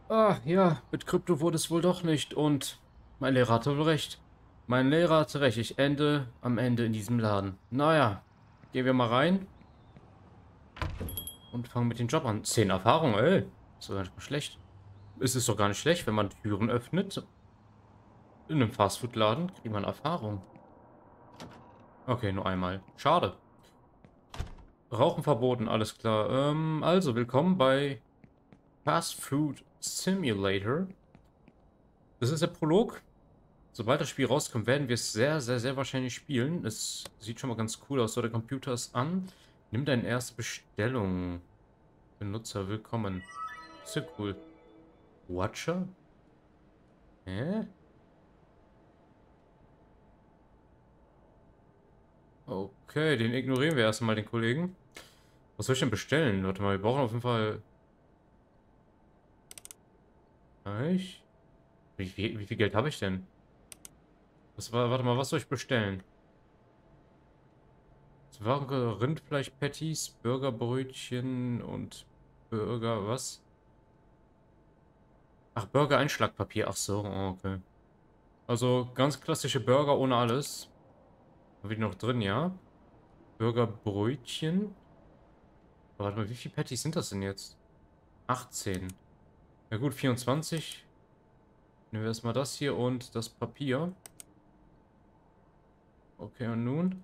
Ah, ja, mit Krypto wurde es wohl doch nicht und mein Lehrer hatte wohl recht. Mein Lehrer hatte recht, ich ende am Ende in diesem Laden. Naja, gehen wir mal rein und fangen mit dem Job an. 10 Erfahrung, ey. Ist doch gar nicht mal schlecht. Es ist doch gar nicht schlecht, wenn man Türen öffnet. In einem Fastfood-Laden kriegt man Erfahrung. Okay, nur einmal. Schade. Rauchen verboten, alles klar. Also, willkommen bei Fast Food Simulator. Das ist der Prolog. Sobald das Spiel rauskommt, werden wir es sehr, sehr, sehr wahrscheinlich spielen. Es sieht schon mal ganz cool aus. So, der Computer ist an. Nimm deine erste Bestellung. Benutzer, willkommen. Ist ja cool. Watcher? Hä? Okay, den ignorieren wir erstmal, den Kollegen. Was soll ich denn bestellen? Warte mal, wir brauchen auf jeden Fall... Ich? Wie viel Geld habe ich denn? Warte mal, was soll ich bestellen? Es waren Rindfleisch-Patties, Burgerbrötchen und Burger, was? Ach, Burger-Einschlagpapier. Ach so, oh, okay. Also ganz klassische Burger ohne alles. Haben wir die noch drin, ja? Burgerbrötchen. Warte mal, wie viele Patties sind das denn jetzt? 18. Ja gut, 24. Nehmen wir erstmal das hier und das Papier. Okay, und nun?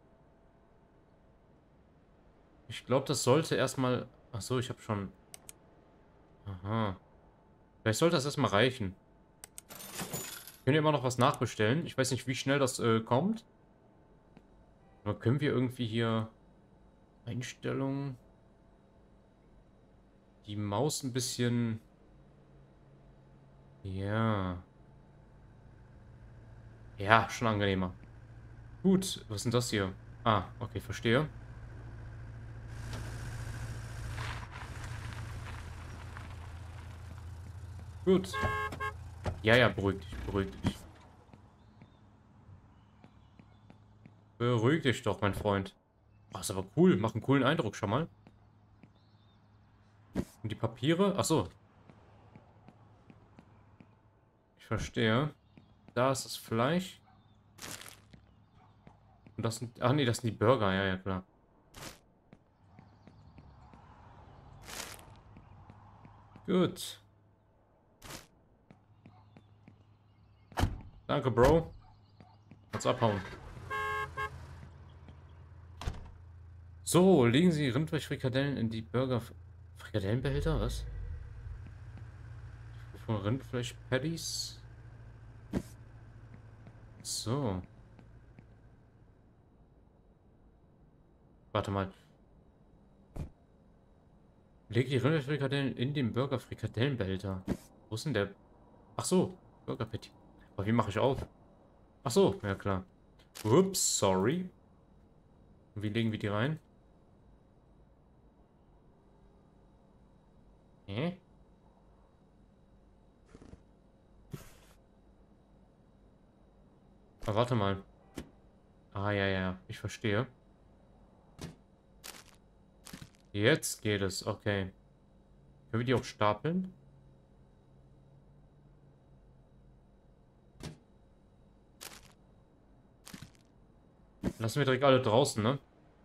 Ich glaube, das sollte erstmal... Ach so, ich habe schon... Aha. Vielleicht sollte das erstmal reichen. Können wir immer noch was nachbestellen. Ich weiß nicht, wie schnell das kommt. Aber können wir irgendwie hier Einstellungen, die Maus ein bisschen... Ja. Ja, schon angenehmer. Gut, was ist denn das hier? Ah, okay, verstehe. Gut. Ja, ja, beruhig dich, beruhig dich. Beruhig dich doch, mein Freund. Ach, ist aber cool, macht einen coolen Eindruck schon mal. Und die Papiere? Ach so, ich verstehe. Da ist das Fleisch. Und das sind... Ach nee, das sind die Burger, ja, ja, klar. Gut. Danke, Bro. Kannst abhauen. So, legen Sie Rindfleischfrikadellen in die Burger... Frikadellenbehälter? Was? Von Rindfleisch-Patties? So. Warte mal. Lege die Rindfleischfrikadellen in den Burger-Frikadellenbehälter. Wo ist denn der... Ach so, Burger Patty. Aber wie mache ich auf? Ach so, ja klar. Ups, sorry. Wie legen wir die rein? Hä? Ah, warte mal. Ah, ja, ja, ich verstehe. Jetzt geht es, okay. Können wir die auch stapeln? Lassen wir direkt alle draußen, ne?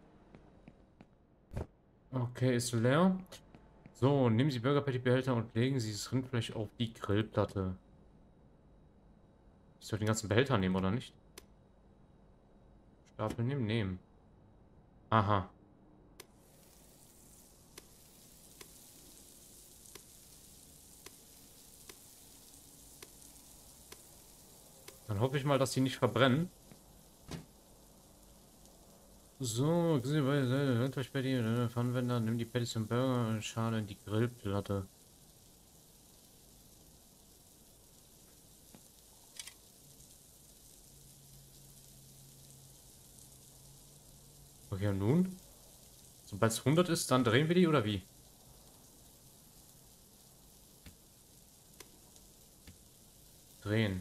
Okay, ist leer. So, nehmen Sie Burger Patty Behälter und legen Sie das Rindfleisch auf die Grillplatte. Ich soll den ganzen Behälter nehmen, oder nicht? Stapel nehmen, nehmen. Aha. Dann hoffe ich mal, dass die nicht verbrennen. So, Rindfleisch Patty, Pfannenwender, nimm die Patties zum Burger und Schale in die Grillplatte. Okay, und nun? Sobald es 100 ist, dann drehen wir die, oder wie? Drehen.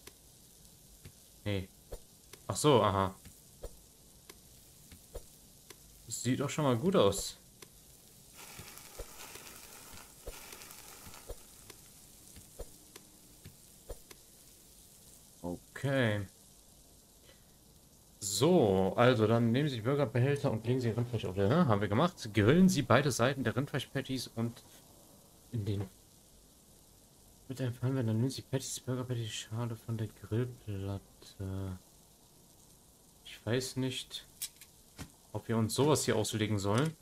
Nee. Ach so, aha. Das sieht doch schon mal gut aus. Okay. So, also dann nehmen Sie Burgerbehälter und legen Sie Rindfleisch auf. Ja, haben wir gemacht. Grillen Sie beide Seiten der Rindfleisch-Patties und in den mit einem Pfannenwender dann nehmen Sie Patties, Burger-Patties, Schale von der Grillplatte. Ich weiß nicht, ob wir uns sowas hier auslegen sollen.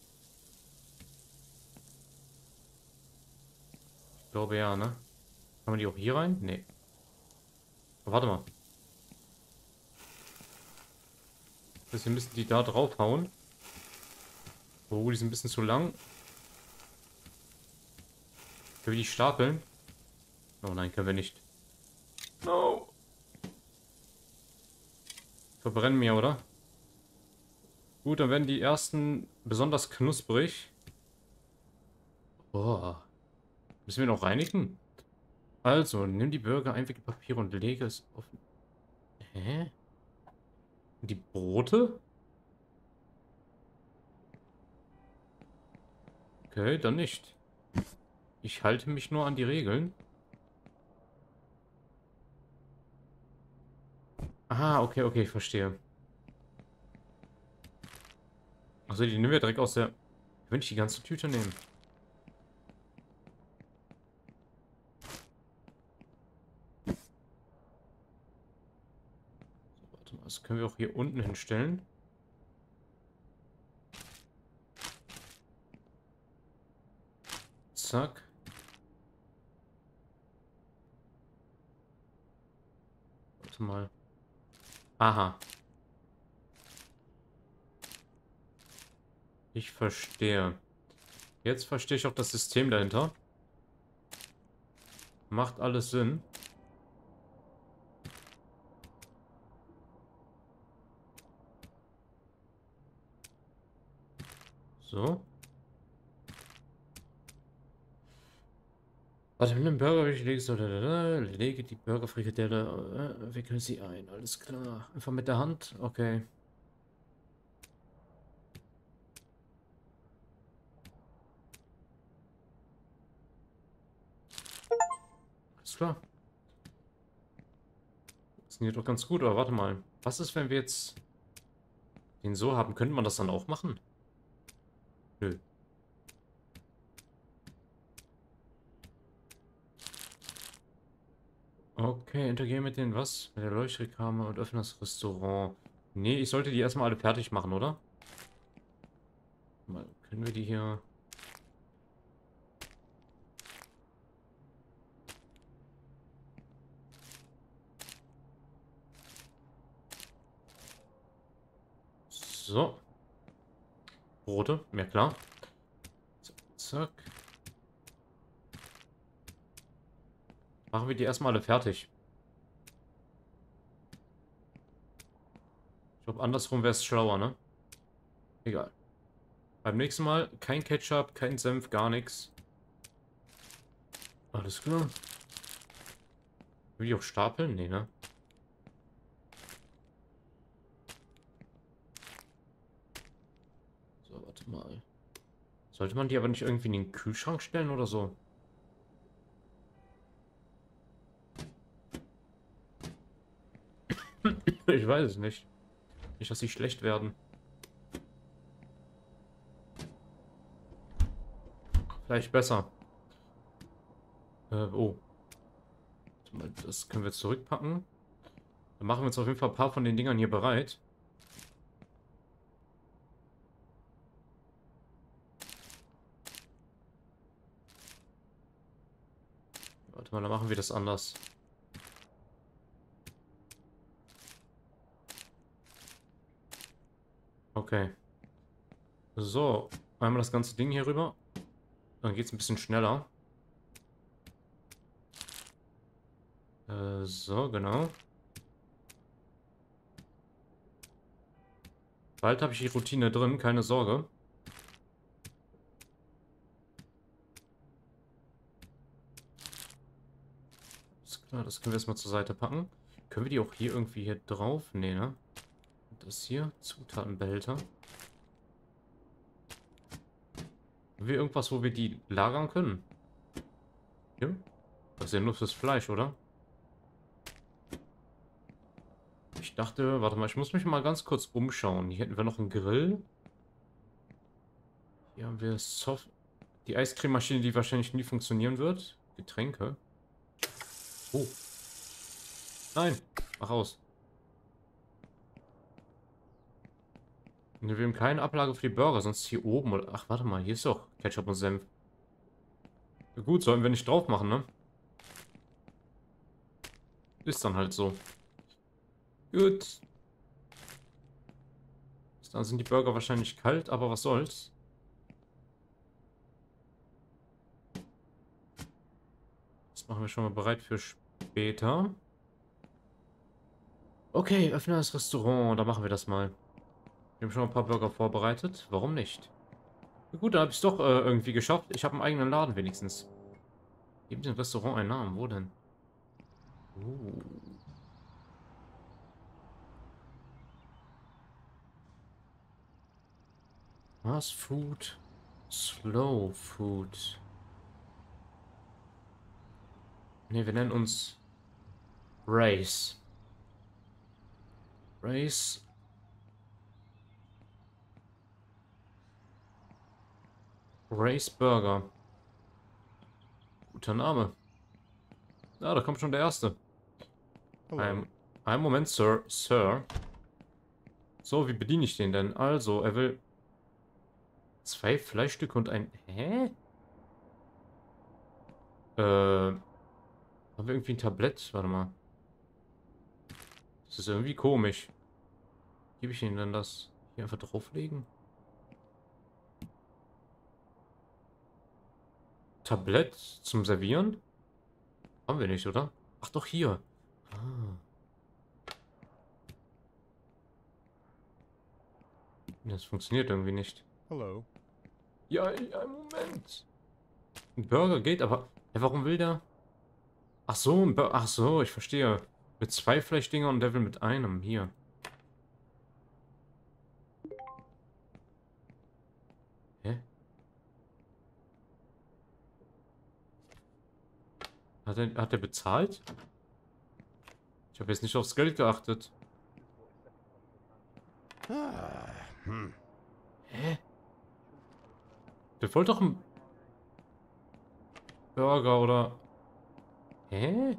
Ich glaube ja, ne? Kann man die auch hier rein? Nee. Warte mal. Wir müssen die da draufhauen. Oh, die sind ein bisschen zu lang. Können wir die stapeln? Oh nein, können wir nicht. No. Verbrennen mir, oder? Gut, dann werden die ersten besonders knusprig. Boah. Müssen wir noch reinigen? Also, nimm die Burger, Einwegpapier und lege es auf... Hä? Die Brote? Okay, dann nicht. Ich halte mich nur an die Regeln. Ah, okay, okay, ich verstehe. Also die nehmen wir direkt aus der... Wenn ich die ganze Tüte nehmen. So, warte mal, das können wir auch hier unten hinstellen. Zack. Warte mal. Aha. Ich verstehe. Jetzt verstehe ich auch das System dahinter. Macht alles Sinn. So. Warte, mit dem Burger, wie ich lege so, lege die Burgerfrikadelle, wickel sie ein. Alles klar. Einfach mit der Hand. Okay. Alles klar. Funktioniert doch ganz gut, aber warte mal. Was ist, wenn wir jetzt den so haben? Könnte man das dann auch machen? Nö. Okay, interagieren mit den was? Mit der Leuchtreklame und öffnen das Restaurant. Nee, ich sollte die erstmal alle fertig machen, oder? Mal, können wir die hier... So. Brote, mir klar. Zack, zack. Machen wir die erstmal alle fertig. Ich glaube, andersrum wäre es schlauer, ne? Egal. Beim nächsten Mal kein Ketchup, kein Senf, gar nichts. Alles klar. Will ich auch stapeln? Nee, ne? So, warte mal. Sollte man die aber nicht irgendwie in den Kühlschrank stellen oder so? Ich weiß es nicht. Nicht, dass sie schlecht werden. Vielleicht besser. Oh. Warte mal, das können wir zurückpacken. Dann machen wir uns auf jeden Fall ein paar von den Dingern hier bereit. Warte mal, dann machen wir das anders. Okay. So, einmal das ganze Ding hier rüber. Dann geht es ein bisschen schneller. So, genau. Bald habe ich die Routine drin, keine Sorge. Ist klar, das können wir erstmal zur Seite packen. Können wir die auch hier irgendwie hier drauf? Nee, ne? Das hier, Zutatenbehälter. Haben wir irgendwas, wo wir die lagern können? Hier? Das ist ja nur fürs Fleisch, oder? Ich dachte, warte mal, ich muss mich mal ganz kurz umschauen. Hier hätten wir noch einen Grill. Hier haben wir die Eiscrememaschine, die wahrscheinlich nie funktionieren wird. Getränke. Oh. Nein. Mach aus. Ne, wir haben keine Ablage für die Burger, sonst hier oben. Oder, ach, warte mal, hier ist doch Ketchup und Senf. Ja, gut, sollen wir nicht drauf machen, ne? Ist dann halt so. Gut. Bis dann sind die Burger wahrscheinlich kalt, aber was soll's. Das machen wir schon mal bereit für später. Okay, öffne das Restaurant, da machen wir das mal. Wir haben schon ein paar Burger vorbereitet. Warum nicht? Na gut, dann habe ich es doch irgendwie geschafft. Ich habe einen eigenen Laden wenigstens. Geben Sie dem Restaurant einen Namen. Wo denn? Fast Food. Slow Food. Ne, wir nennen uns Race. Race. Race Burger. Guter Name. Ah, da kommt schon der erste. Ein Moment, Sir. Sir. So, wie bediene ich den denn? Also, er will 2 Fleischstücke und ein... Hä? Haben wir irgendwie ein Tablett? Warte mal. Das ist irgendwie komisch. Gebe ich Ihnen denn das? Hier einfach drauflegen? Tablett zum Servieren? Haben wir nicht, oder? Ach doch, hier. Ah. Das funktioniert irgendwie nicht. Hello. Ja, ja, Moment. Ein Burger geht, aber... Ja, warum will der... Ach so, ach so, ich verstehe. Mit 2 Fleischdinger und der will mit einem. Hier. Hä? Hat er bezahlt? Ich habe jetzt nicht aufs Geld geachtet. Hä? Der wollte doch einen Burger oder... Hä?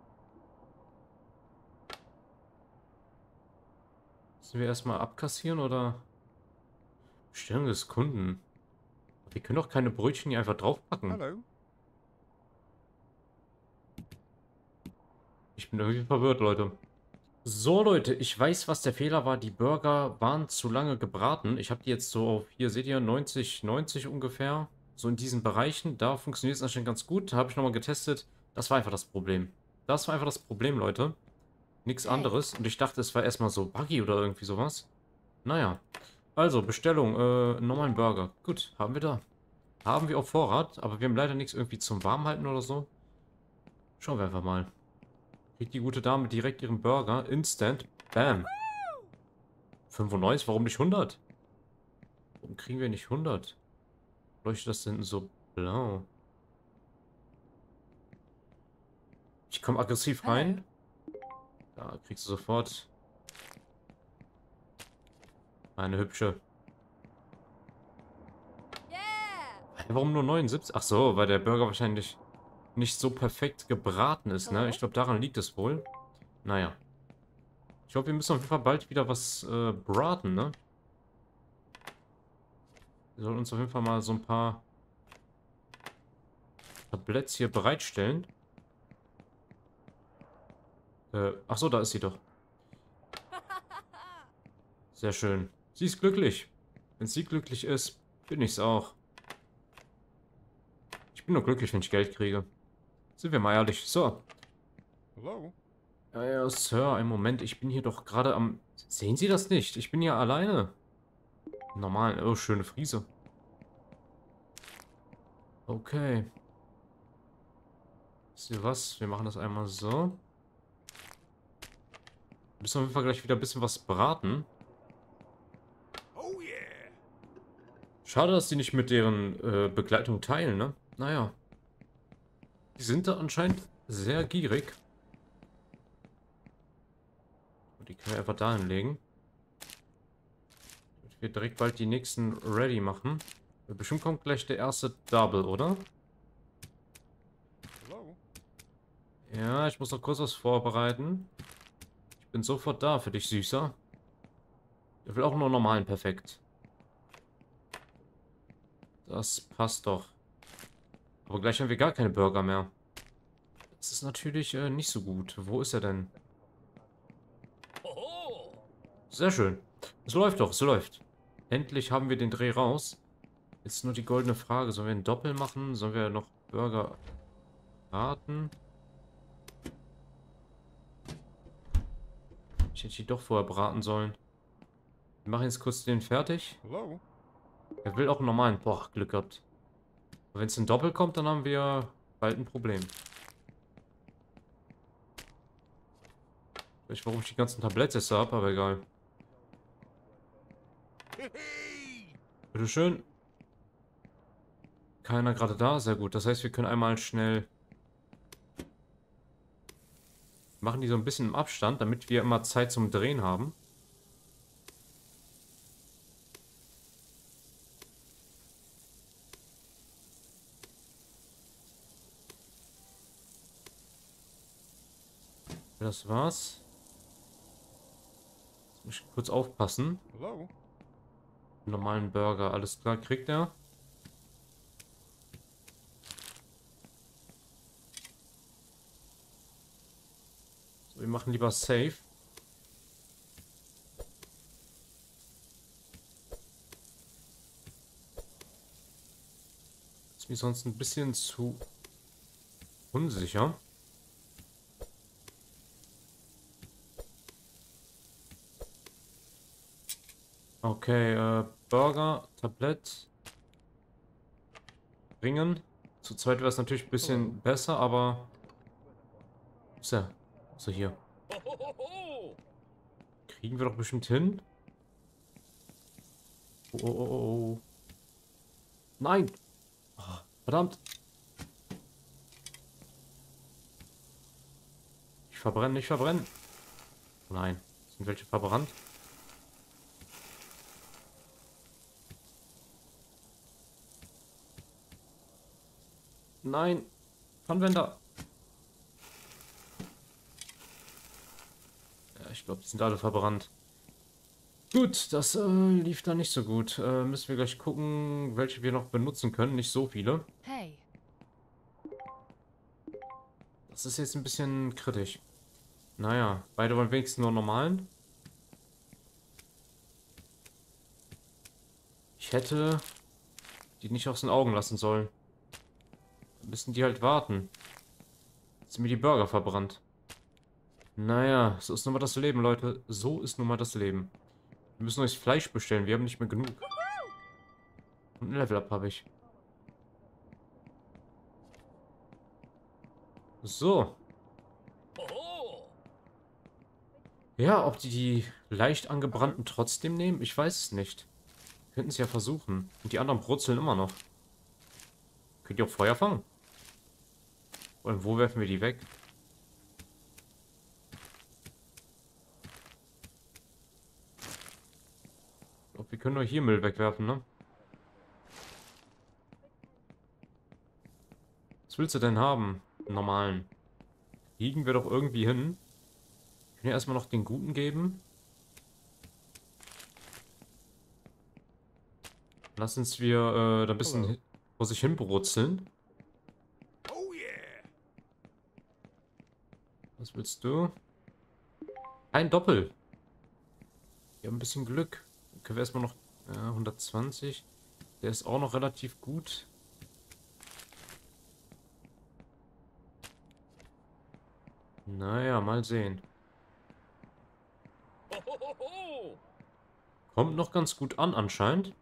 Müssen wir erstmal abkassieren oder... Bestellung des Kunden. Wir können doch keine Brötchen hier einfach draufpacken. Hello. Ich bin irgendwie verwirrt, Leute. So, Leute, ich weiß, was der Fehler war. Die Burger waren zu lange gebraten. Ich habe die jetzt so auf, hier seht ihr, 90, 90 ungefähr. So in diesen Bereichen. Da funktioniert es anscheinend ganz gut. Da habe ich nochmal getestet. Das war einfach das Problem. Das war einfach das Problem, Leute. Nichts anderes. Und ich dachte, es war erstmal so buggy oder irgendwie sowas. Naja. Also, Bestellung, normalen Burger. Gut, haben wir da. Haben wir auf Vorrat, aber wir haben leider nichts irgendwie zum Warmhalten oder so. Schauen wir einfach mal. Kriegt die gute Dame direkt ihren Burger. Instant. Bam. 95, warum nicht 100? Warum kriegen wir nicht 100? Leuchtet das denn so blau? Ich komme aggressiv rein. Da kriegst du sofort eine hübsche. Warum nur 79? Ach so, weil der Burger wahrscheinlich nicht so perfekt gebraten ist, ne? Ich glaube, daran liegt es wohl. Naja. Ich glaube, wir müssen auf jeden Fall bald wieder was braten, ne? Wir sollen uns auf jeden Fall mal so ein paar Tabletts hier bereitstellen. Ach so, da ist sie doch. Sehr schön. Sie ist glücklich. Wenn sie glücklich ist, bin ich's auch. Ich bin nur glücklich, wenn ich Geld kriege. Sind wir mal ehrlich. So. Hello. Ja, Sir, einen Moment. Ich bin hier doch gerade am... Sehen Sie das nicht? Ich bin hier alleine. Normal. Oh, schöne Friese. Okay. Wisst ihr was? Wir machen das einmal so. Müssen wir auf jeden Fall gleich wieder ein bisschen was braten. Oh yeah. Schade, dass die nicht mit deren Begleitung teilen, ne? Naja. Die sind da anscheinend sehr gierig. Die können wir einfach da hinlegen. Damit wir direkt bald die nächsten ready machen. Bestimmt kommt gleich der erste Double, oder? Hello? Ja, ich muss noch kurz was vorbereiten. Ich bin sofort da für dich, Süßer. Der will auch nur normalen, perfekt. Das passt doch. Aber gleich haben wir gar keine Burger mehr. Das ist natürlich nicht so gut. Wo ist er denn? Sehr schön. Es läuft doch, es läuft. Endlich haben wir den Dreh raus. Jetzt nur die goldene Frage. Sollen wir einen Doppel machen? Sollen wir noch Burger braten? Ich hätte die doch vorher braten sollen. Wir machen jetzt kurz den fertig. Hello? Er will auch einen normalen. Boah, Glück gehabt. Wenn es ein Doppel kommt, dann haben wir bald ein Problem. Ich weiß nicht, warum ich die ganzen Tabletts habe, aber egal. Bitteschön. Keiner gerade da, sehr gut. Das heißt, wir können einmal schnell... Machen die so ein bisschen im Abstand, damit wir immer Zeit zum Drehen haben. Das war's. Jetzt muss ich kurz aufpassen. Hello? Normalen Burger, alles klar, kriegt er. So, wir machen lieber safe. Ist mir sonst ein bisschen zu unsicher. Okay, Burger, Tablett. Ringen. Zu zweit wäre es natürlich ein bisschen besser, aber... Ist er? So, hier. Kriegen wir doch bestimmt hin. Oh, oh, oh, oh. Nein! Oh, verdammt! Ich verbrenne, nicht verbrennen. Oh nein, sind welche verbrannt? Nein! Anwender! Ja, ich glaube, die sind alle verbrannt. Gut, das lief da nicht so gut. Müssen wir gleich gucken, welche wir noch benutzen können. Nicht so viele. Hey. Das ist jetzt ein bisschen kritisch. Naja, beide wollen wenigstens nur normalen. Ich hätte die nicht aus den Augen lassen sollen. Dann müssen die halt warten. Jetzt sind mir die Burger verbrannt. Naja, so ist nun mal das Leben, Leute. So ist nun mal das Leben. Wir müssen euch Fleisch bestellen. Wir haben nicht mehr genug. Und ein Level-Up habe ich. So. Ja, ob die leicht angebrannten trotzdem nehmen? Ich weiß es nicht. Könnten sie ja versuchen. Und die anderen brutzeln immer noch. Könnt ihr auch Feuer fangen? Und wo werfen wir die weg? Ich glaube, wir können nur hier Müll wegwerfen, ne? Was willst du denn haben? Einen normalen. Kriegen wir doch irgendwie hin. Können wir erstmal noch den guten geben. Lass uns wir da ein bisschen vor sich hin brutzeln. Oh yeah! Was willst du? Ein Doppel. Wir haben ein bisschen Glück. Dann können wir erstmal noch 120. Der ist auch noch relativ gut. Naja, mal sehen. Kommt noch ganz gut an anscheinend.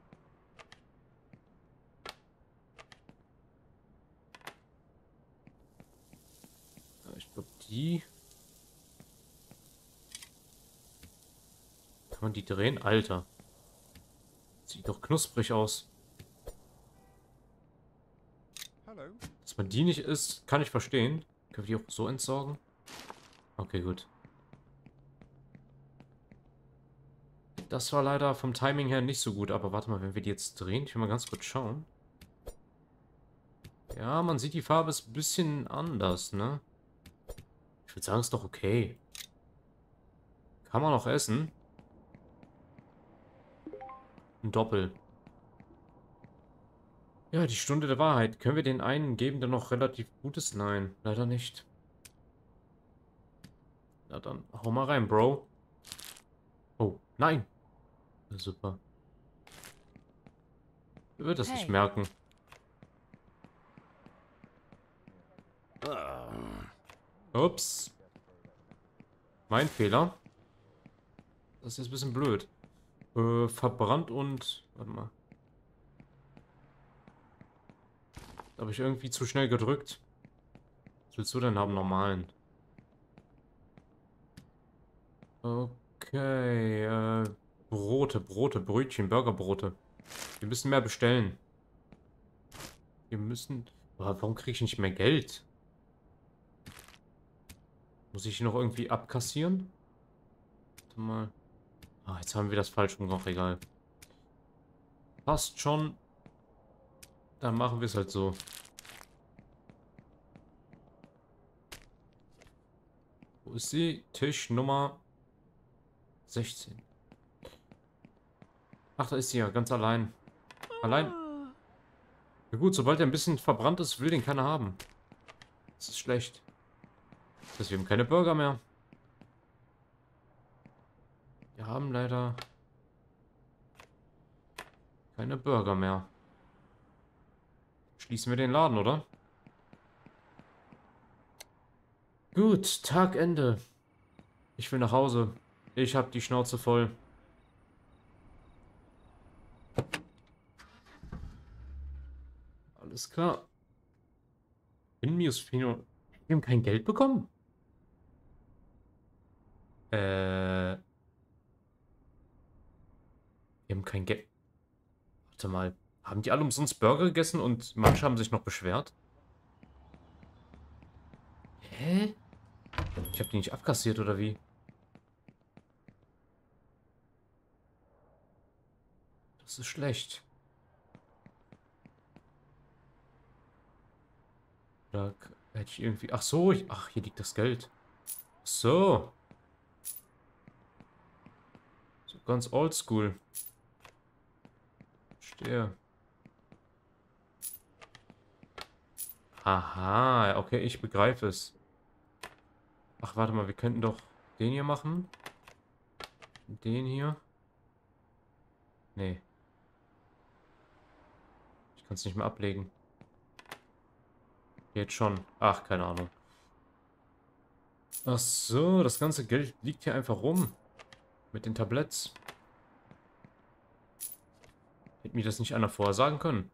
Ich glaube, die... Kann man die drehen? Alter. Sieht doch knusprig aus. Hello? Dass man die nicht isst, kann ich verstehen. Können wir die auch so entsorgen? Okay, gut. Das war leider vom Timing her nicht so gut. Aber warte mal, wenn wir die jetzt drehen, ich will mal ganz kurz schauen. Ja, man sieht, die Farbe ist ein bisschen anders, ne? Ich würde sagen, ist doch okay. Kann man auch essen. Ein Doppel. Ja, die Stunde der Wahrheit. Können wir den einen geben, der noch relativ gut ist? Nein, leider nicht. Na dann, hau mal rein, Bro. Oh, nein. Super. Er wird das nicht merken. Ups. Mein Fehler. Das ist jetzt ein bisschen blöd. Verbrannt und... Warte mal. Da habe ich irgendwie zu schnell gedrückt. Was willst du denn haben? Normalen. Okay. Brote, Brötchen, Burgerbrote. Wir müssen mehr bestellen. Wir müssen... Aber warum kriege ich nicht mehr Geld? Muss ich noch irgendwie abkassieren? Warte mal. Ah, jetzt haben wir das falsch rum. Auch egal. Passt schon. Dann machen wir es halt so. Wo ist sie? Tisch Nummer 16. Ach, da ist sie ja, ganz allein. Allein. Ja gut, sobald er ein bisschen verbrannt ist, will den keiner haben. Das ist schlecht. Das heißt, wir haben keine Burger mehr. Wir haben leider keine Burger mehr. Schließen wir den Laden, oder? Gut, Tagende. Ich will nach Hause. Ich habe die Schnauze voll. Alles klar. Wir haben kein Geld bekommen. Wir haben kein Geld. Warte mal. Haben die alle umsonst Burger gegessen und manche haben sich noch beschwert? Hä? Ich habe die nicht abkassiert, oder wie? Das ist schlecht. Da hätte ich irgendwie... Ach so, ach, hier liegt das Geld. Ach so. So ganz oldschool. Verstehe. Aha, okay, ich begreife es. Ach, warte mal, wir könnten doch den hier machen. Den hier. Nee. Ich kann es nicht mehr ablegen. Jetzt schon. Ach, keine Ahnung. Ach so, das ganze Geld liegt hier einfach rum. Mit den Tabletts. Hätte mir das nicht einer vorher sagen können.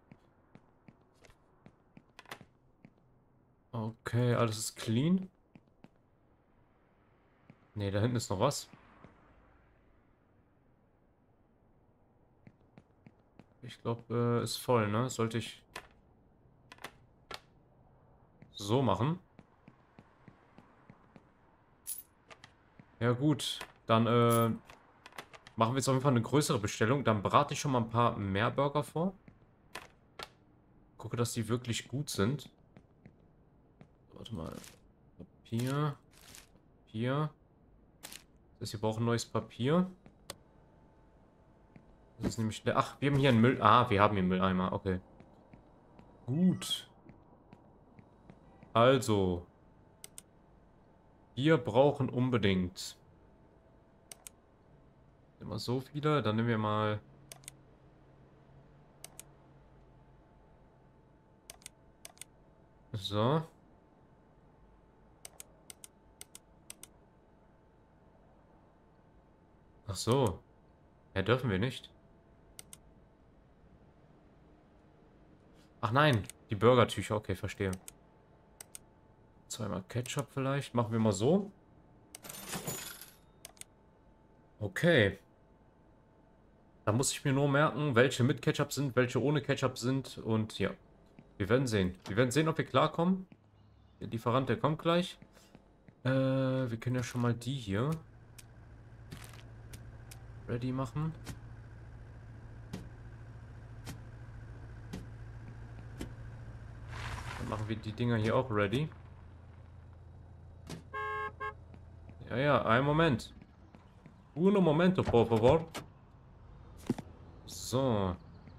Okay, alles ist clean. Ne, da hinten ist noch was. Ich glaube, ist voll, ne? Sollte ich so machen. Ja gut, dann machen wir jetzt auf jeden Fall eine größere Bestellung. Dann berate ich schon mal ein paar mehr Burger vor. Gucke, dass die wirklich gut sind. Warte mal. Papier. Papier. Das hier braucht ein neues Papier. Das ist nämlich der... Ach, wir haben hier einen Müll... Ah, wir haben hier einen Mülleimer. Okay. Gut. Also. Wir brauchen unbedingt... Immer so viele. Dann nehmen wir mal... So. Ach so. Ja, dürfen wir nicht. Ach nein, die Burgertücher. Okay, verstehe. Zweimal Ketchup vielleicht. Machen wir mal so. Okay. Da muss ich mir nur merken, welche mit Ketchup sind, welche ohne Ketchup sind. Und ja, wir werden sehen. Wir werden sehen, ob wir klarkommen. Der Lieferant, der kommt gleich. Wir können ja schon mal die hier. ready machen. Dann machen wir die Dinger hier auch ready. Ja, ja, einen Moment. Uno momento, por favor. So.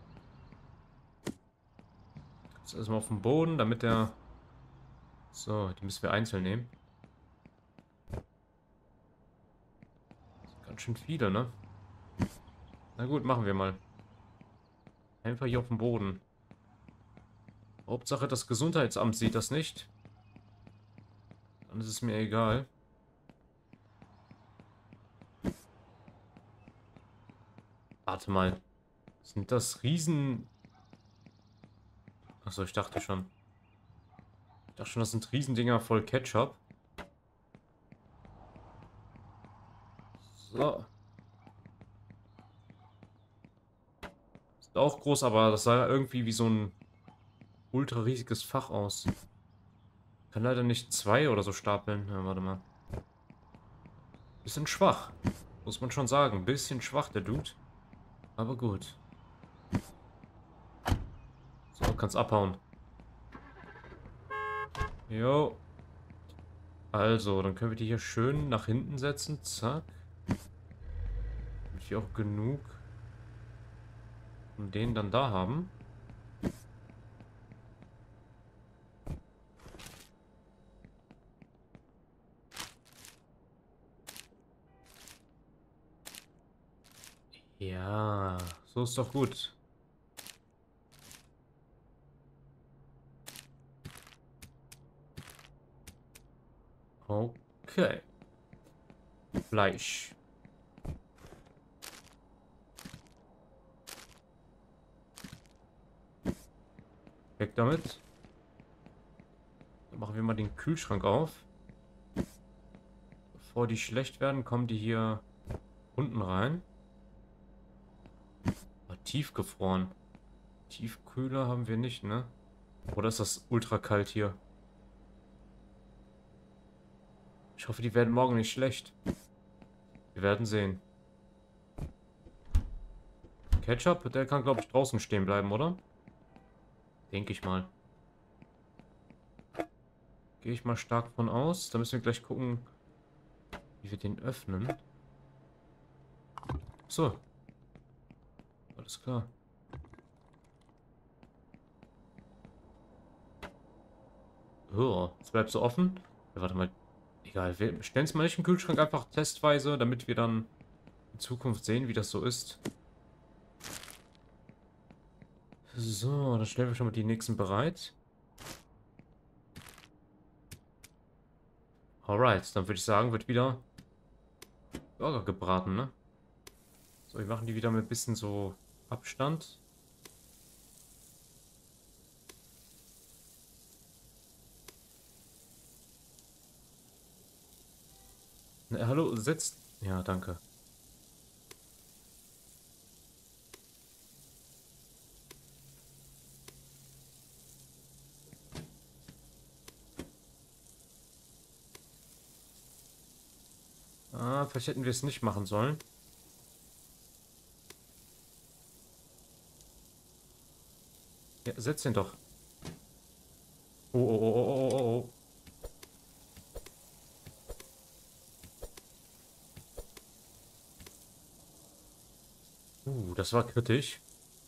Jetzt erstmal auf den Boden, damit der... So, die müssen wir einzeln nehmen. Das sind ganz schön viele, ne? Na gut, machen wir mal. Einfach hier auf dem Boden. Hauptsache, das Gesundheitsamt sieht das nicht. Dann ist es mir egal. Warte mal. Sind das Riesen... Achso, ich dachte schon. Ich dachte schon, das sind Riesendinger voll Ketchup. So. Ist auch groß, aber das sah irgendwie wie so ein ultra riesiges Fach aus. Kann leider nicht 2 oder so stapeln. Ja, warte mal. Bisschen schwach. Muss man schon sagen. Bisschen schwach, der Dude. Aber gut. So, kannst abhauen. Jo. Also, dann können wir die hier schön nach hinten setzen. Zack. Damit wir auch genug von denen dann da haben. Ja, so ist doch gut. Okay. Fleisch. Weg damit. Dann machen wir mal den Kühlschrank auf. Bevor die schlecht werden, kommen die hier unten rein. Aber tiefgefroren. Tiefkühler haben wir nicht, ne? Oder ist das ultra kalt hier? Ich hoffe, die werden morgen nicht schlecht. Wir werden sehen. Ketchup, der kann, glaube ich, draußen stehen bleiben, oder? Denke ich mal. Gehe ich mal stark von aus. Da müssen wir gleich gucken, wie wir den öffnen. So. Alles klar. Oh, jetzt bleibt so offen. Ja, warte mal. Egal, wir stellen es mal nicht im Kühlschrank, einfach testweise, damit wir dann in Zukunft sehen, wie das so ist. So, dann stellen wir schon mal die nächsten bereit. Alright, dann würde ich sagen, wird wieder Burger gebraten, ne? So, wir machen die wieder mit ein bisschen so Abstand. Ne, hallo, setzt. Ja, danke. Ah, vielleicht hätten wir es nicht machen sollen. Ja, setz den doch. Oh, oh, oh, oh, oh, oh, oh. Das war kritisch.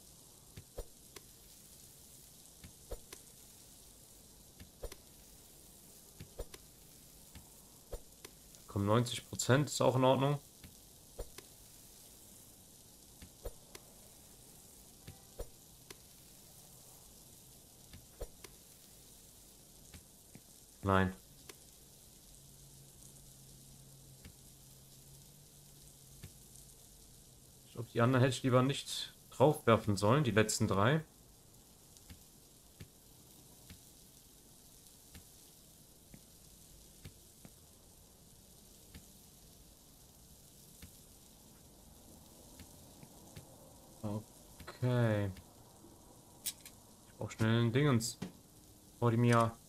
Komm, 90% ist auch in Ordnung. Nein. Ich glaube, die anderen hätte ich lieber nicht draufwerfen sollen, die letzten 3. Okay. Ich brauche schnell ein Dingens. Vor dem Jahr.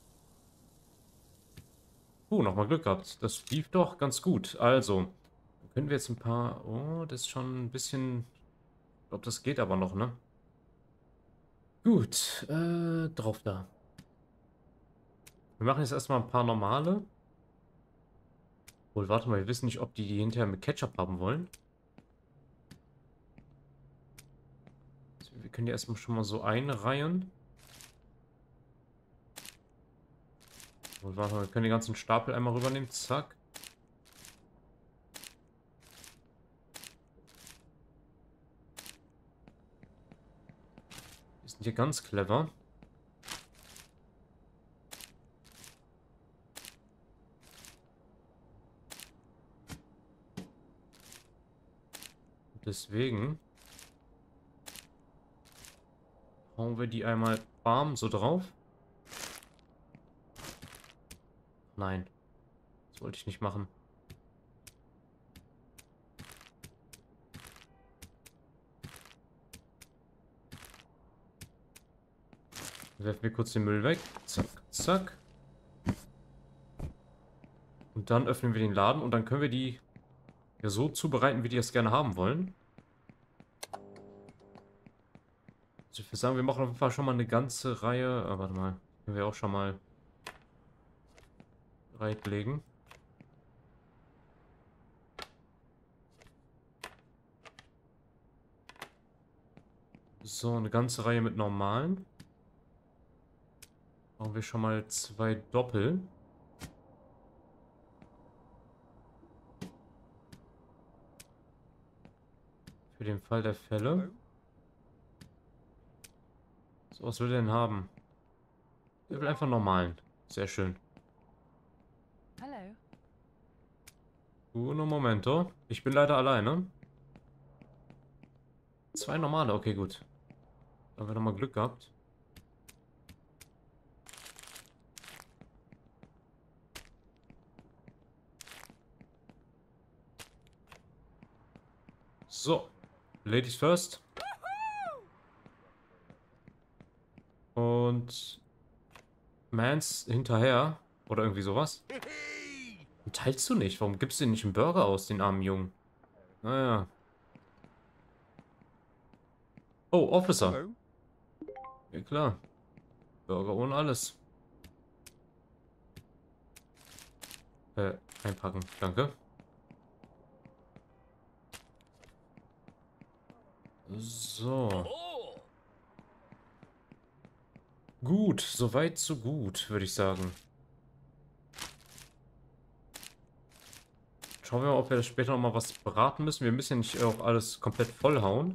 Nochmal Glück gehabt. Das lief doch ganz gut. Also, Können wir jetzt ein paar... Oh, das ist schon ein bisschen... Ich glaube, das geht aber noch, ne? Gut, drauf da. Wir machen jetzt erstmal ein paar normale. Wohl, warte mal, wir wissen nicht, ob die hinterher mit Ketchup haben wollen. Also, wir können die erstmal schon mal so einreihen. Wohl, warte mal, wir können den ganzen Stapel einmal rübernehmen. Zack. Die sind hier ganz clever. Deswegen hauen wir die einmal bam so drauf. Nein, das wollte ich nicht machen. Werfen wir kurz den Müll weg. Zack, zack. Und dann öffnen wir den Laden und dann können wir die ja so zubereiten, wie die es gerne haben wollen. Also ich würde sagen, wir machen auf jeden Fall schon mal eine ganze Reihe. Warte mal, können wir auch schon mal bereitlegen. So, eine ganze Reihe mit normalen. Machen wir schon mal 2 Doppel. Für den Fall der Fälle. Hello? So, was will er denn haben? Er will einfach normalen. Sehr schön. Hello. Uno momento. Ich bin leider alleine. 2 normale, okay, gut. Da haben wir nochmal Glück gehabt. So. Ladies first. Und Mans hinterher. Oder irgendwie sowas. Und teilst du nicht? Warum gibst du den nicht einen Burger aus, den armen Jungen? Naja. Oh, Officer. Hello? Ja klar. Burger ohne alles. Einpacken. Danke. So. Gut, soweit so gut, würde ich sagen. Schauen wir mal, ob wir das später noch mal was beraten müssen. Wir müssen ja nicht auch alles komplett vollhauen.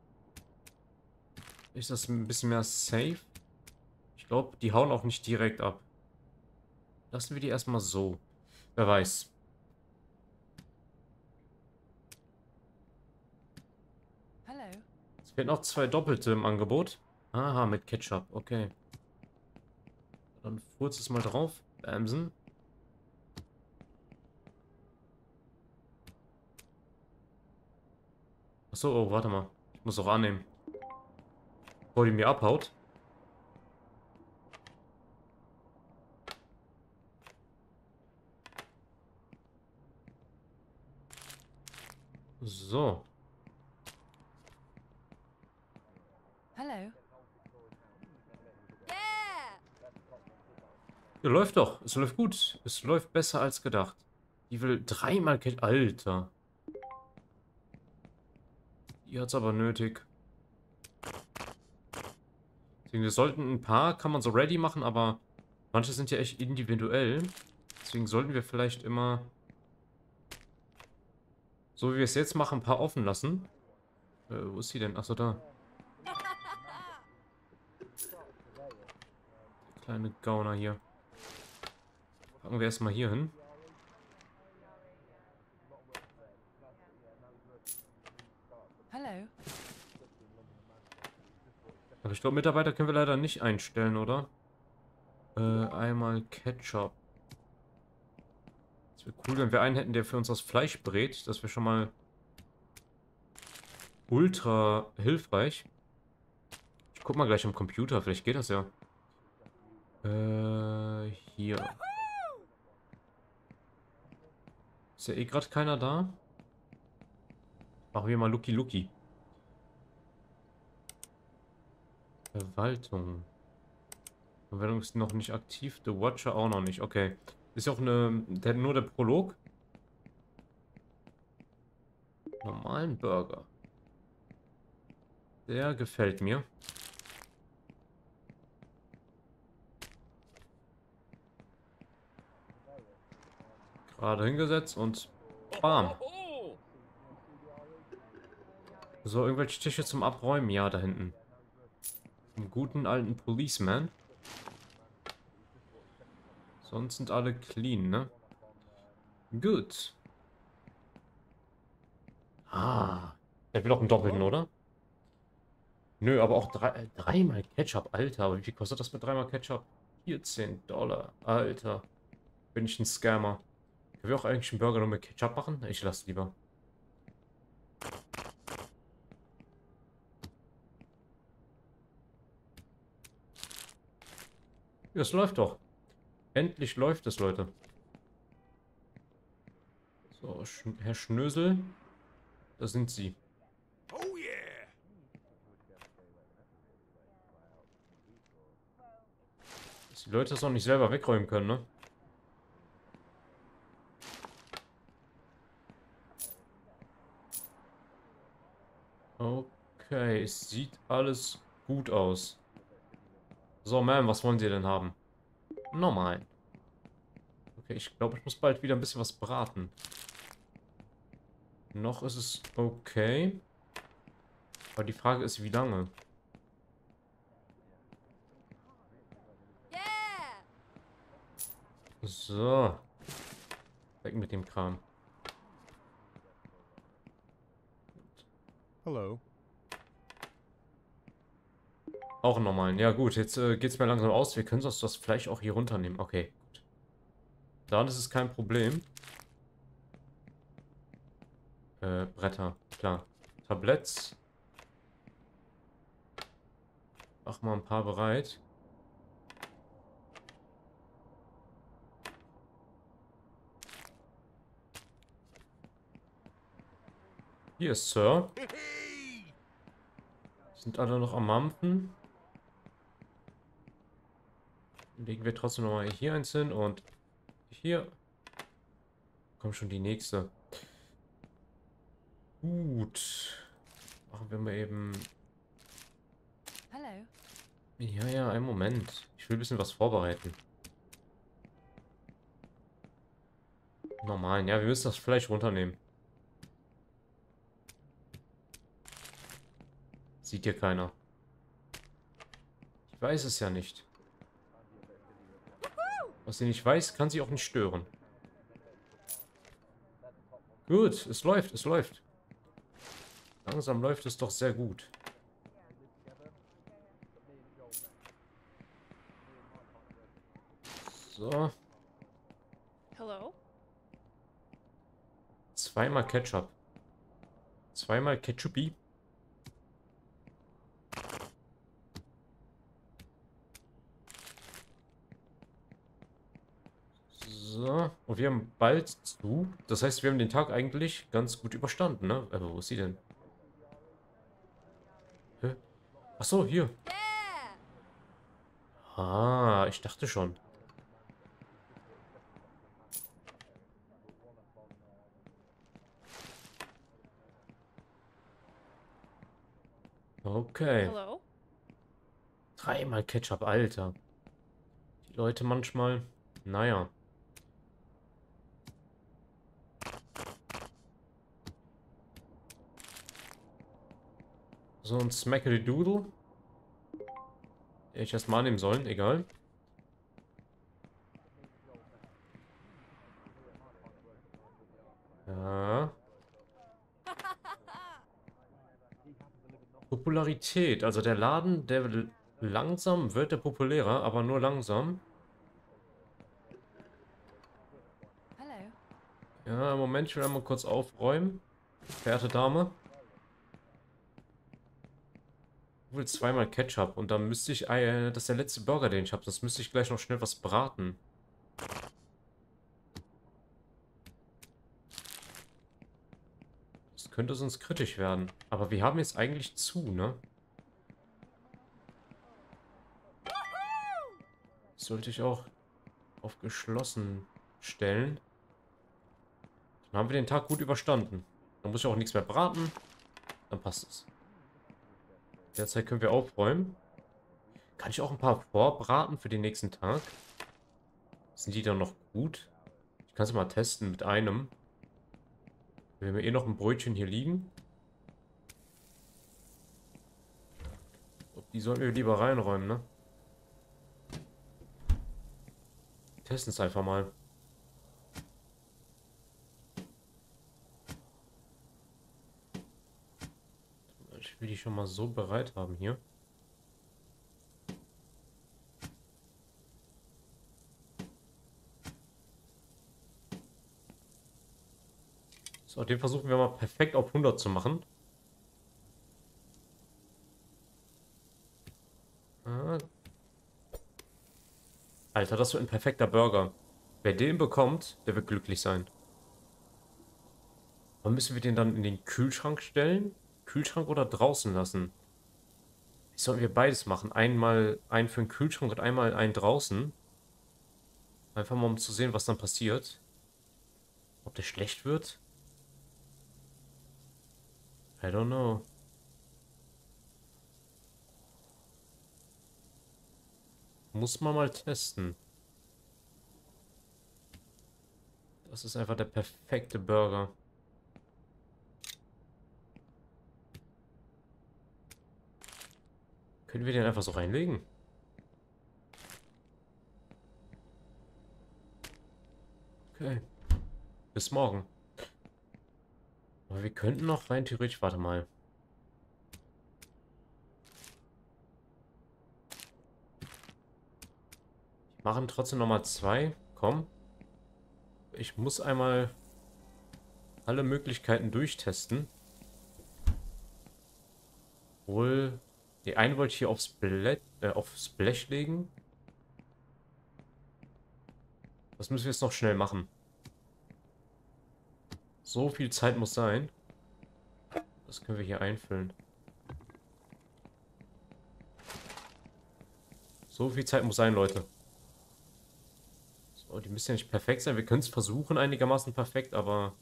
Ist das ein bisschen mehr safe? Ich glaube, die hauen auch nicht direkt ab. Lassen wir die erstmal so. Wer weiß. Hello. Es fehlen noch 2 Doppelte im Angebot. Aha, mit Ketchup. Okay. Dann furzt es mal drauf. Bamsen. Achso, oh, warte mal. Ich muss auch annehmen. Bevor die mir abhaut. So. Hello. Ja, läuft doch. Es läuft gut. Es läuft besser als gedacht. Die will 3-mal Ketchup. Alter. Die hat's aber nötig. Deswegen, wir sollten ein paar, kann man so ready machen, aber manche sind ja echt individuell. Deswegen sollten wir vielleicht immer, so wie wir es jetzt machen, ein paar offen lassen. Wo ist sie denn? Achso, da. Kleine Gauner hier. Packen wir erstmal hier hin. Hello. Aber ich glaube, Mitarbeiter können wir leider nicht einstellen, oder? Einmal Ketchup. Es wäre cool, wenn wir einen hätten, der für uns das Fleisch brät. Das wäre schon mal ultra hilfreich. Ich guck mal gleich am Computer, vielleicht geht das ja. Hier. Ist ja eh gerade keiner da. Machen wir mal Lucky Lucky. Verwaltung. Verwaltung ist noch nicht aktiv. The Watcher auch noch nicht. Okay. Ist ja auch nur der Prolog. Normalen Burger. Der gefällt mir. Gerade hingesetzt und bam. So, irgendwelche Tische zum Abräumen? Ja, da hinten. Einen guten alten Policeman. Sonst sind alle clean, ne? Gut. Ah. Der will auch einen doppelten, oder? Nö, aber auch dreimal Ketchup. Alter, aber wie viel kostet das mit dreimal Ketchup? 14 $. Alter. Bin ich ein Scammer. Können wir auch eigentlich einen Burger nur mit Ketchup machen? Ich lasse lieber. Ja, es läuft doch. Endlich läuft es, Leute. So, Herr Schnösel. Da sind Sie. Oh yeah. Dass die Leute das auch nicht selber wegräumen können, ne? Okay, es sieht alles gut aus. So, Ma'am, was wollen Sie denn haben? Normal. Okay, ich glaube, ich muss bald wieder ein bisschen was braten. Noch ist es okay. Aber die Frage ist, wie lange? So. Weg mit dem Kram. Hello. Auch einen normalen. Ja gut, jetzt geht es mir langsam aus. Wir können sonst das Fleisch auch hier runternehmen. Okay, gut. Dann ist es kein Problem. Bretter, klar. Tabletts. Mach mal ein paar bereit. Hier, Sir. Sind alle noch am Mampfen. Legen wir trotzdem nochmal hier eins hin und hier. Kommt schon die nächste. Gut. Machen wir mal eben. Hello. Ja, ja, einen Moment. Ich will ein bisschen was vorbereiten. Normal. Ja, wir müssen das Fleisch runternehmen. Sieht hier keiner. Ich weiß es ja nicht. Was sie nicht weiß, kann sie auch nicht stören. Gut, es läuft, es läuft. Langsam läuft es doch sehr gut. So. Hello? Zweimal Ketchup. Zweimal Ketchupi. So. Und wir haben bald zu. Das heißt, wir haben den Tag eigentlich ganz gut überstanden, ne? Aber wo ist sie denn? Hä? Ach so, hier. Ah, ich dachte schon. Okay. Hello? Dreimal Ketchup, Alter. Die Leute manchmal. Naja. So ein Smackety Doodle. Hätte ich erstmal annehmen sollen, egal. Ja. Popularität. Also der Laden, langsam wird der populärer, aber nur langsam. Hello. Ja, Moment, ich will einmal kurz aufräumen. Verehrte Dame. Ich will zweimal Ketchup und dann müsste ich, das ist der letzte Burger, den ich habe. Das müsste ich gleich noch schnell was braten. könnte sonst kritisch werden. Aber wir haben jetzt eigentlich zu, ne? Sollte ich auch auf geschlossen stellen. Dann haben wir den Tag gut überstanden. Dann muss ich auch nichts mehr braten. Dann passt es. Derzeit können wir aufräumen. Kann ich auch ein paar vorbraten für den nächsten Tag? Sind die dann noch gut? Ich kann es mal testen mit einem. Wir haben ja eh noch ein Brötchen hier liegen. Die sollten wir lieber reinräumen, ne? Testen es einfach mal. Ich will die schon mal so bereit haben hier. So, den versuchen wir mal perfekt auf 100 zu machen. Ah. Alter, das wird ein perfekter Burger. Wer den bekommt, der wird glücklich sein. Wann müssen wir den dann in den Kühlschrank stellen? Kühlschrank oder draußen lassen? Wie sollen wir beides machen? Einmal einen für den Kühlschrank und einmal einen draußen. Einfach mal um zu sehen, was dann passiert. Ob der schlecht wird? I don't know. Muss man mal testen. Das ist einfach der perfekte Burger. Können wir den einfach so reinlegen? Okay. Bis morgen. Aber wir könnten noch rein theoretisch... Warte mal. Ich mache trotzdem nochmal 2. Komm. Ich muss einmal alle Möglichkeiten durchtesten. Wohl... Die eine wollte ich hier aufs Blech legen. Das müssen wir jetzt noch schnell machen. So viel Zeit muss sein. Das können wir hier einfüllen. So viel Zeit muss sein, Leute. So, die müssen ja nicht perfekt sein. Wir können es versuchen, einigermaßen perfekt, aber...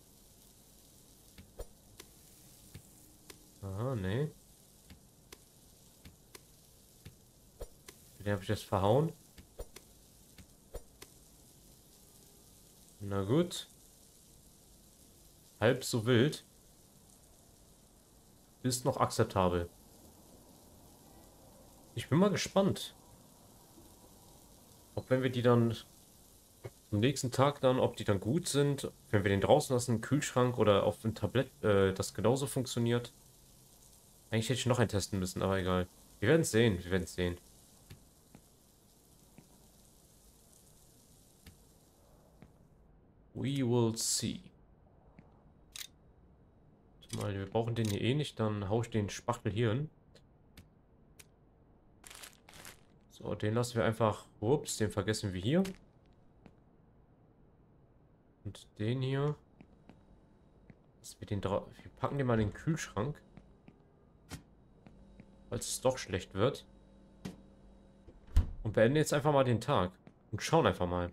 Aha, nee. Den habe ich jetzt verhauen. Na gut. Halb so wild. Ist noch akzeptabel. Ich bin mal gespannt. Ob wenn wir die dann am nächsten Tag dann, ob die dann gut sind, wenn wir den draußen lassen, im Kühlschrank oder auf dem Tablett, das genauso funktioniert. Eigentlich hätte ich noch einen testen müssen, aber egal. Wir werden es sehen, wir werden es sehen. We will see. Mal, wir brauchen den hier eh nicht, dann hau ich den Spachtel hier hin. So, den lassen wir einfach. Ups, den vergessen wir hier. Und den hier. Wir packen den mal in den Kühlschrank. Falls es doch schlecht wird. Und beenden jetzt einfach mal den Tag. Und schauen einfach mal.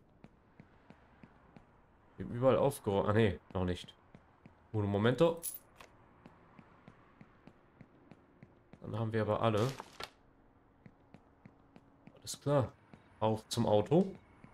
Wir haben überall aufgeräumt. Ah ne, noch nicht. Uno momento. Dann haben wir aber alle. Alles klar. Auf zum Auto.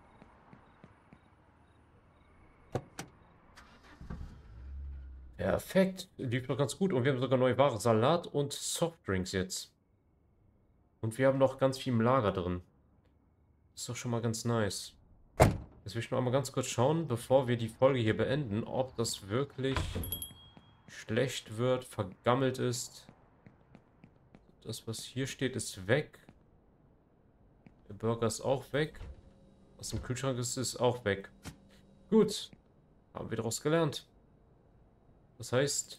Perfekt. Lief doch ganz gut. Und wir haben sogar neue Ware. Salat und Softdrinks jetzt. Und wir haben noch ganz viel im Lager drin. Ist doch schon mal ganz nice. Jetzt will ich noch einmal ganz kurz schauen, bevor wir die Folge hier beenden, ob das wirklich schlecht wird, vergammelt ist. Das, was hier steht, ist weg. Der Burger ist auch weg. Was im Kühlschrank ist, ist auch weg. Gut. Haben wir daraus gelernt. Das heißt,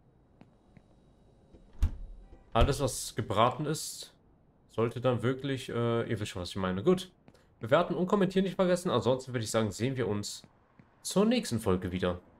alles, was gebraten ist, sollte dann wirklich, ihr wisst schon, was ich meine. Gut. Bewerten und kommentieren nicht vergessen. Ansonsten würde ich sagen, sehen wir uns zur nächsten Folge wieder.